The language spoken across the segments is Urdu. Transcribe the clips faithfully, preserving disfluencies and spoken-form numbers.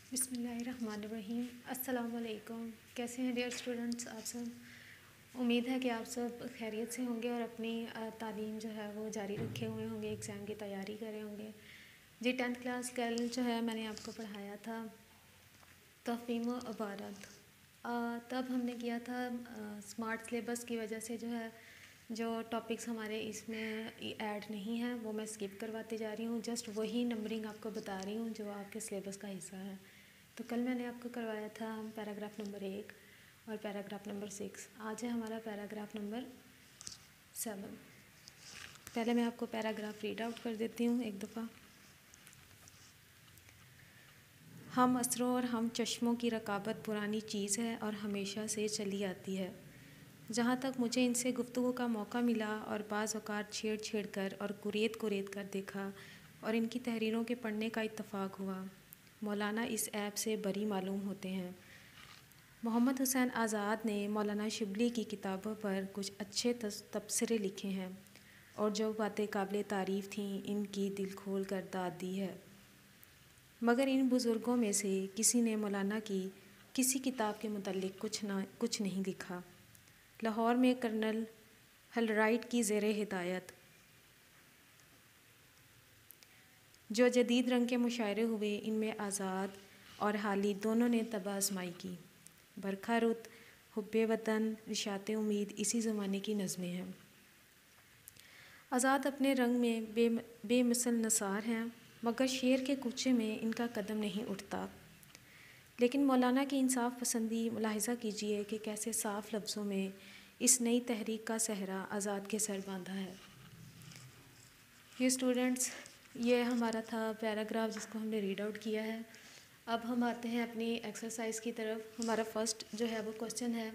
بسم اللہ الرحمن الرحیم۔ السلام علیکم۔ کیسے ہیں ڈیئر اسٹوڈنٹس آپ سب؟ امید ہے کہ آپ سب خیریت سے ہوں گے اور اپنی تعلیم جو ہے وہ جاری رکھے ہوئے ہوں گے، ایگزام کی تیاری کر رہے ہوں گے۔ جی ٹینتھ کلاس کل جو ہے میں نے آپ کو پڑھایا تھا تفہیم و عبارت۔ تب ہم نے کیا تھا اسمارٹ سلیبس کی وجہ سے جو ہے جو ٹاپکس ہمارے اس میں ایڈ نہیں ہیں وہ میں اسکپ کرواتی جا رہی ہوں، جسٹ وہی نمبرنگ آپ کو بتا رہی ہوں جو آپ کے سلیبس کا حصہ ہے۔ تو کل میں نے آپ کو کروایا تھا پیراگراف نمبر ایک اور پیراگراف نمبر سکس۔ آج ہے ہمارا پیراگراف نمبر سیون۔ پہلے میں آپ کو پیراگراف ریڈ آؤٹ کر دیتی ہوں ایک دفعہ۔ ہم اثروں اور ہم چشموں کی رقابت پرانی چیز ہے اور ہمیشہ سے چلی آتی ہے۔ جہاں تک مجھے ان سے گفتگو کا موقع ملا اور بعض اوقات چھیڑ چھیڑ کر اور کریت کریت کر دیکھا اور ان کی تحریروں کے پڑھنے کا اتفاق ہوا، مولانا اس عیب سے بری معلوم ہوتے ہیں۔ محمد حسین آزاد نے مولانا شبلی کی کتابوں پر کچھ اچھے تبصرے لکھے ہیں اور جو باتیں قابل تعریف تھیں ان کی دل کھول کر داد دی ہے، مگر ان بزرگوں میں سے کسی نے مولانا کی کسی کتاب کے متعلق کچھ نہ کچھ نہیں لکھا۔ لاہور میں کرنل ہلرائٹ کی زیر ہدایت جو جدید رنگ کے مشاعرے ہوئے ان میں آزاد اور حالی دونوں نے طبع آزمائی کی۔ برکھا رت، حب وطن، نشاط امید اسی زمانے کی نظمیں ہیں۔ آزاد اپنے رنگ میں بے بے مثل نثار ہیں مگر شعر کے کوچے میں ان کا قدم نہیں اٹھتا۔ لیکن مولانا کی انصاف پسندی ملاحظہ کیجیے کہ کیسے صاف لفظوں میں اس نئی تحریک کا صحرا آزاد کے سر باندھا ہے۔ یہ اسٹوڈنٹس یہ ہمارا تھا پیراگراف جس کو ہم نے ریڈ آؤٹ کیا ہے۔ اب ہم آتے ہیں اپنی ایکسرسائز کی طرف۔ ہمارا فرسٹ جو ہے وہ کوسچن ہے،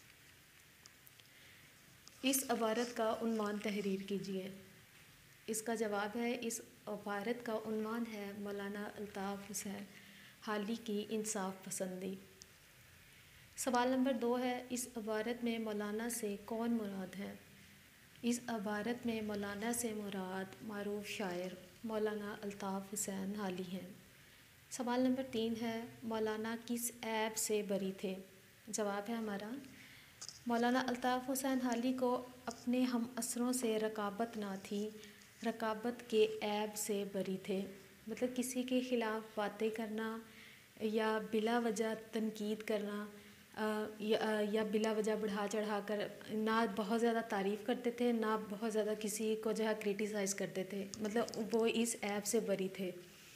اس عبارت کا عنوان تحریر کیجیے۔ اس کا جواب ہے، اس عبارت کا عنوان ہے مولانا الطاف حسین حالی کی انصاف پسندی۔ سوال نمبر دو ہے، اس عبارت میں مولانا سے کون مراد ہے؟ اس عبارت میں مولانا سے مراد معروف شاعر مولانا الطاف حسین حالی ہیں۔ سوال نمبر تین ہے، مولانا کس عیب سے بری تھے؟ جواب ہے ہمارا، مولانا الطاف حسین حالی کو اپنے ہم اثروں سے رقابت نہ تھی، رقابت کے عیب سے بری تھے۔ مطلب کسی کے خلاف باتیں کرنا یا بلا وجہ تنقید کرنا یا بلا وجہ بڑھا چڑھا کر نہ بہت زیادہ تعریف کرتے تھے نہ بہت زیادہ کسی کو جو ہے کرٹیسائز کرتے تھے، مطلب وہ اس عیب سے بری تھے۔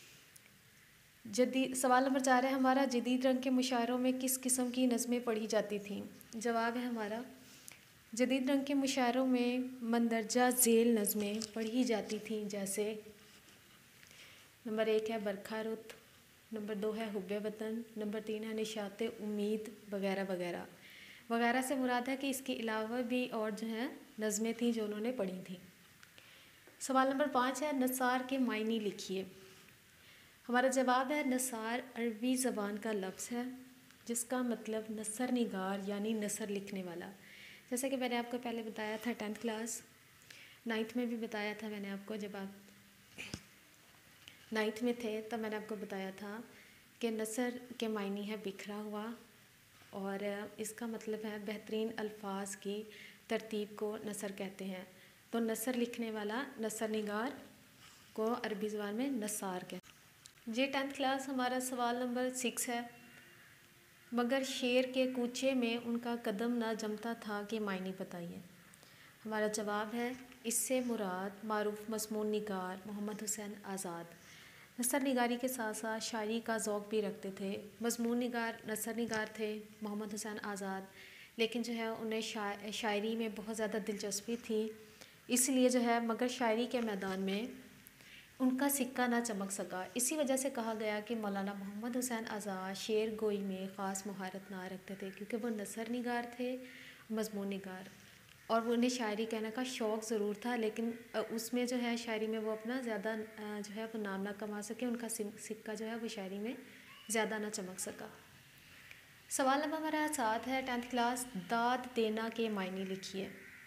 جدید سوال نمبر چار ہے ہمارا، جدید رنگ کے مشاعروں میں کس قسم کی نظمیں پڑھی جاتی تھیں؟ جواب ہے ہمارا، جدید رنگ کے مشاعروں میں مندرجہ ذیل نظمیں پڑھی جاتی تھیں، جیسے نمبر ایک ہے برکھا رت، نمبر دو ہے حب وطن، نمبر تین ہے نشاط امید وغیرہ وغیرہ۔ وغیرہ سے مراد ہے کہ اس کے علاوہ بھی اور جو ہیں نظمیں تھیں جو انہوں نے پڑھی تھیں۔ سوال نمبر پانچ ہے، نثار کے معنی لکھیے۔ ہمارا جواب ہے، نثار عربی زبان کا لفظ ہے جس کا مطلب نثر نگار یعنی نثر لکھنے والا۔ جیسا کہ میں نے آپ کو پہلے بتایا تھا ٹینتھ کلاس نائنتھ میں بھی بتایا تھا میں نے آپ کو، جب آپ نائنتھ میں تھے تب میں نے آپ کو بتایا تھا کہ نثر کے معنی ہے بکھرا ہوا، اور اس کا مطلب ہے بہترین الفاظ کی ترتیب کو نثر کہتے ہیں۔ تو نثر لکھنے والا نثر نگار کو عربی زبان میں نثار کہتے ہیں۔ جی ٹینتھ کلاس ہمارا سوال نمبر سکس ہے، مگر شعر کے کوچے میں ان کا قدم نہ جمتا تھا کے معنی بتائیے۔ ہمارا جواب ہے، اس سے مراد معروف مضمون نگار محمد حسین آزاد نثر نگاری کے ساتھ ساتھ شاعری کا ذوق بھی رکھتے تھے۔ مضمون نگار نثر نگار تھے محمد حسین آزاد، لیکن جو ہے انہیں شاعری میں بہت زیادہ دلچسپی تھی، اس لیے جو ہے مگر شاعری کے میدان میں ان کا سکہ نہ چمک سکا۔ اسی وجہ سے کہا گیا کہ مولانا محمد حسین آزاد شعر گوئی میں خاص مہارت نہ رکھتے تھے، کیونکہ وہ نثر نگار تھے، مضمون نگار، اور وہ انہیں شاعری کہنے کا شوق ضرور تھا، لیکن اس میں جو ہے شاعری میں وہ اپنا زیادہ جو ہے وہ نام نہ کما سکے، ان کا سکہ جو ہے وہ شاعری میں زیادہ نہ چمک سکا۔ سوال نمبر ہمارا سات ہے، ٹینتھ کلاس داد دینا کے معنی لکھیے۔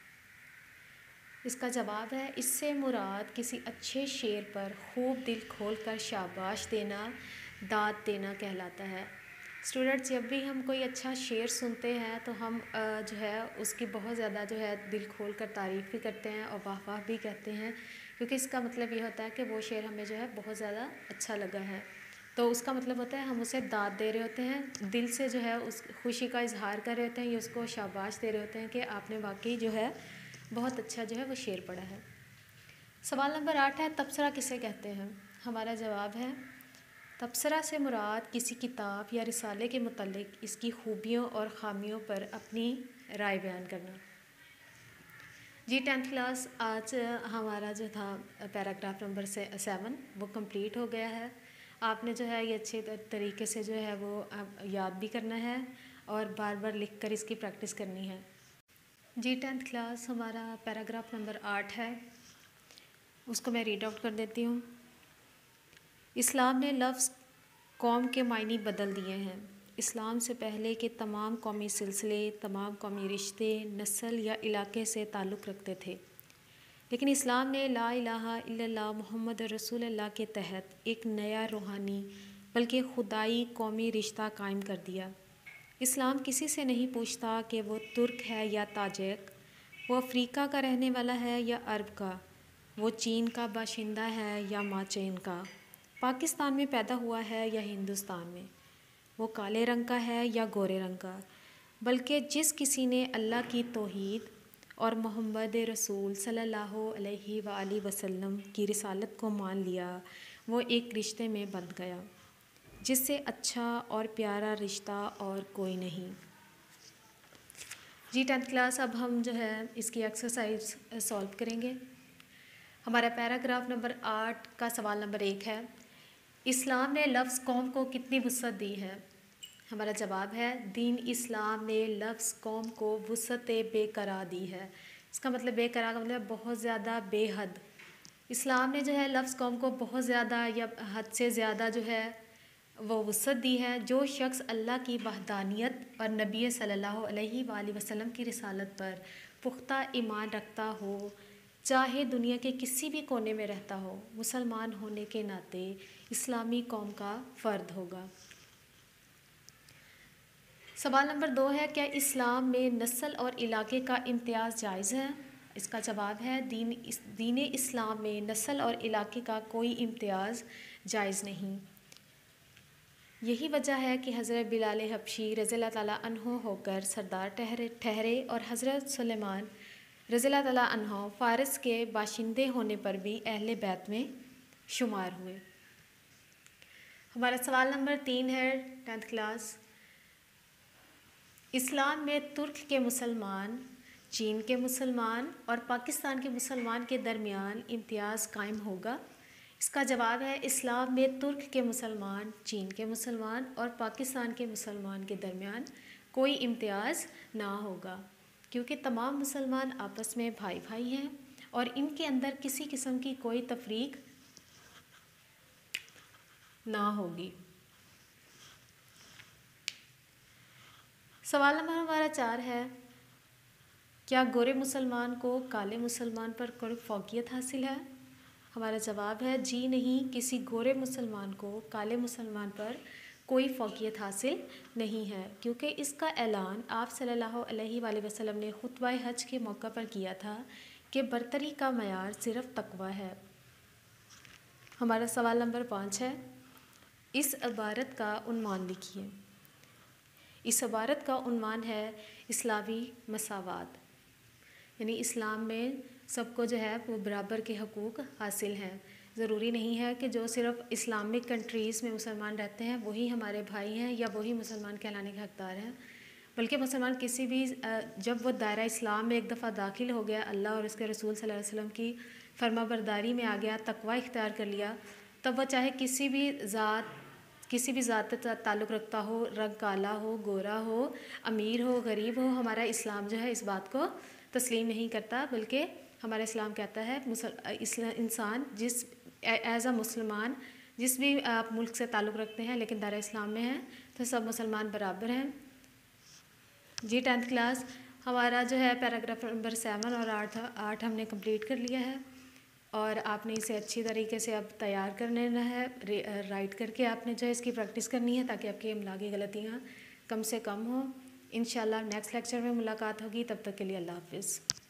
اس کا جواب ہے، اس سے مراد کسی اچھے شعر پر خوب دل کھول کر شاباش دینا داد دینا کہلاتا ہے۔ اسٹوڈنٹس، جب بھی ہم کوئی اچھا شعر سنتے ہیں تو ہم جو ہے اس کی بہت زیادہ جو ہے دل کھول کر تعریف بھی کرتے ہیں اور واہ واہ بھی کہتے ہیں، کیونکہ اس کا مطلب یہ ہوتا ہے کہ وہ شعر ہمیں جو ہے بہت زیادہ اچھا لگا ہے، تو اس کا مطلب ہوتا ہے ہم اسے داد دے رہے ہوتے ہیں، دل سے جو ہے اس خوشی کا اظہار کر رہے ہوتے ہیں، یا اس کو شاباش دے رہے ہوتے ہیں کہ آپ نے واقعی جو ہے بہت اچھا جو ہے وہ شعر پڑھا ہے۔ سوال نمبر آٹھ ہے، تبصرہ کسے کہتے ہیں؟ ہمارا جواب ہے، تبصرہ سے مراد کسی کتاب یا رسالے کے متعلق اس کی خوبیوں اور خامیوں پر اپنی رائے بیان کرنا۔ جی ٹینتھ کلاس، آج ہمارا جو تھا پیراگراف نمبر سیون وہ کمپلیٹ ہو گیا ہے۔ آپ نے جو ہے یہ اچھے طریقے سے جو ہے وہ یاد بھی کرنا ہے اور بار بار لکھ کر اس کی پریکٹس کرنی ہے۔ جی ٹینتھ کلاس، ہمارا پیراگراف نمبر آٹھ ہے، اس کو میں ریڈ آؤٹ کر دیتی ہوں۔ اسلام نے لفظ قوم کے معنی بدل دیے ہیں۔ اسلام سے پہلے کے تمام قومی سلسلے، تمام قومی رشتے نسل یا علاقے سے تعلق رکھتے تھے، لیکن اسلام نے لا الہ الا اللہ محمد رسول اللہ کے تحت ایک نیا روحانی بلکہ خدائی قومی رشتہ قائم کر دیا۔ اسلام کسی سے نہیں پوچھتا کہ وہ ترک ہے یا تاجک، وہ افریقہ کا رہنے والا ہے یا عرب کا، وہ چین کا باشندہ ہے یا ماچین کا، پاکستان میں پیدا ہوا ہے یا ہندوستان میں، وہ کالے رنگ کا ہے یا گورے رنگ کا، بلکہ جس کسی نے اللہ کی توحید اور محمد رسول صلی اللہ علیہ وآلہ وسلم کی رسالت کو مان لیا، وہ ایک رشتے میں بندھ گیا جس سے اچھا اور پیارا رشتہ اور کوئی نہیں۔ جی ٹینتھ کلاس، اب ہم جو ہے اس کی ایکسرسائز سولو کریں گے۔ ہمارا پیراگراف نمبر آٹھ کا سوال نمبر ایک ہے، اسلام نے لفظ قوم کو کتنی وسعت دی ہے؟ ہمارا جواب ہے، دین اسلام نے لفظ قوم کو وسعت بے قرار دی ہے۔ اس کا مطلب بے قرار کا مطلب بہت زیادہ، بے حد۔ اسلام نے جو ہے لفظ قوم کو بہت زیادہ یا حد سے زیادہ جو ہے وہ وسعت دی ہے۔ جو شخص اللہ کی وحدانیت اور نبی صلی اللہ علیہ وآلہ وسلم کی رسالت پر پختہ ایمان رکھتا ہو، چاہے دنیا کے کسی بھی کونے میں رہتا ہو، مسلمان ہونے کے ناطے اسلامی قوم کا فرد ہوگا۔ سوال نمبر دو ہے، کیا اسلام میں نسل اور علاقے کا امتیاز جائز ہے؟ اس کا جواب ہے، دین دین اسلام میں نسل اور علاقے کا کوئی امتیاز جائز نہیں۔ یہی وجہ ہے کہ حضرت بلال حبشی رضی اللہ تعالیٰ عنہ ہو کر سردار ٹھہرے ٹھہرے اور حضرت سلیمان رضی اللہ تعالیٰ عنہ فارس کے باشندے ہونے پر بھی اہل بیت میں شمار ہوئے۔ ہمارا سوال نمبر تین ہے ٹینتھ کلاس، اسلام میں ترک کے مسلمان، چین کے مسلمان اور پاکستان کے مسلمان کے درمیان امتیاز قائم ہوگا؟ اس کا جواب ہے، اسلام میں ترک کے مسلمان، چین کے مسلمان اور پاکستان کے مسلمان کے درمیان کوئی امتیاز نہ ہوگا، کیونکہ تمام مسلمان آپس میں بھائی بھائی ہیں اور ان کے اندر کسی قسم کی کوئی تفریق نہ ہوگی۔ سوال نمبر ہمارا چار ہے، کیا گورے مسلمان کو کالے مسلمان پر کوئی فوقیت حاصل ہے؟ ہمارا جواب ہے، جی نہیں، کسی گورے مسلمان کو کالے مسلمان پر کوئی فوقیت حاصل نہیں ہے، کیونکہ اس کا اعلان آپ صلی اللہ علیہ وآلہ وسلم نے خطبہ حج کے موقع پر کیا تھا کہ برتری کا معیار صرف تقویٰ ہے۔ ہمارا سوال نمبر پانچ ہے، اس عبارت کا عنوان لکھیے۔ اس عبارت کا عنوان ہے اسلامی مساوات، یعنی اسلام میں سب کو جو ہے وہ برابر کے حقوق حاصل ہیں۔ ضروری نہیں ہے کہ جو صرف اسلامک کنٹریز میں مسلمان رہتے ہیں وہی ہمارے بھائی ہیں یا وہی مسلمان کہلانے کے حقدار ہیں، بلکہ مسلمان کسی بھی جب وہ دائرہ اسلام میں ایک دفعہ داخل ہو گیا، اللہ اور اس کے رسول صلی اللہ علیہ وسلم کی فرما برداری میں آ گیا، تقویٰ اختیار کر لیا، تب وہ چاہے کسی بھی ذات کسی بھی ذات سے تعلق رکھتا ہو، رنگ کالا ہو، گورا ہو، امیر ہو، غریب ہو، ہمارا اسلام جو ہے اس بات کو تسلیم نہیں کرتا، بلکہ ہمارا اسلام کہتا ہے انسان جس ایز اے مسلمان جس بھی آپ ملک سے تعلق رکھتے ہیں لیکن دائرہ اسلام میں ہیں تو سب مسلمان برابر ہیں۔ جی ٹینتھ کلاس، ہمارا جو ہے پیراگراف نمبر سیون اور آٹھ آٹھ ہم نے کمپلیٹ کر لیا ہے۔ اور آپ نے اسے اچھی طریقے سے اب تیار کر لینا ہے. رائٹ کر کے آپ نے جو ہے اس کی پریکٹس کرنی ہے تاکہ آپ کی املا کی غلطیاں کم سے کم ہوں. انشاءاللہ نیکسٹ لیکچر میں ملاقات ہوگی. تب تک کے لیے اللہ حافظ.